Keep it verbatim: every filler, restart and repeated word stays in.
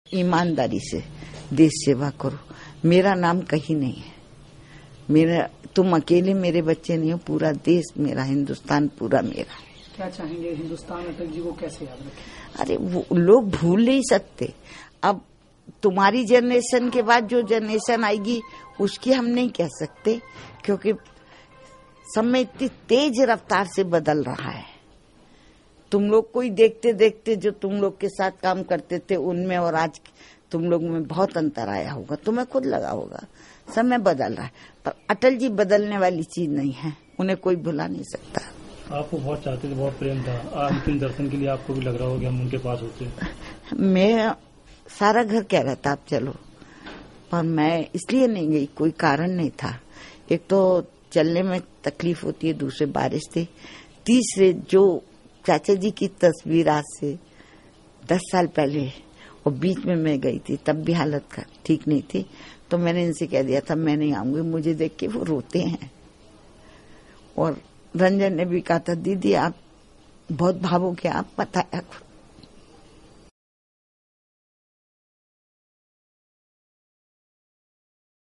ईमानदारी से देश सेवा करो। मेरा नाम कहीं नहीं है, मेरा तुम अकेले मेरे बच्चे नहीं हो, पूरा देश मेरा, हिंदुस्तान पूरा मेरा। क्या चाहेंगे हिंदुस्तान अटल जी को कैसे याद रखें? अरे वो लोग भूल नहीं सकते। अब तुम्हारी जनरेशन के बाद जो जनरेशन आएगी उसकी हम नहीं कह सकते, क्योंकि समय इतनी तेज रफ्तार से बदल रहा है। तुम लोग कोई देखते देखते जो तुम लोग के साथ काम करते थे उनमें और आज तुम लोग में बहुत अंतर आया होगा, तुम्हें खुद लगा होगा। समय बदल रहा है, पर अटल जी बदलने वाली चीज नहीं है, उन्हें कोई भुला नहीं सकता। आपको बहुत चाहते थे, बहुत प्रेम था, अंतिम दर्शन के लिए आपको भी लग रहा होगा हम उनके पास होते। मैं सारा घर कह रहा था आप चलो, पर मैं इसलिए नहीं गई, कोई कारण नहीं था। एक तो चलने में तकलीफ होती है, दूसरे बारिश थी, तीसरे जो चाचा जी की तस्वीर आज से दस साल पहले और बीच में मैं गई थी, तब भी हालत ठीक नहीं थी, तो मैंने इनसे कह दिया था मैं नहीं आऊंगी। मुझे देख के वो रोते हैं। और रंजन ने भी कहा था दीदी आप बहुत भावुक हैं, आप बताया खुद।